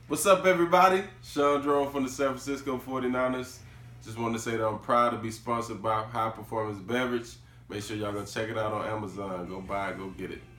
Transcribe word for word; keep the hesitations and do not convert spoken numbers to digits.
What's up, everybody? Sean Jerome from the San Francisco forty-niners. Just wanted to say that I'm proud to be sponsored by High Performance Beverage. Make sure y'all go check it out on Amazon. Go buy it, go get it.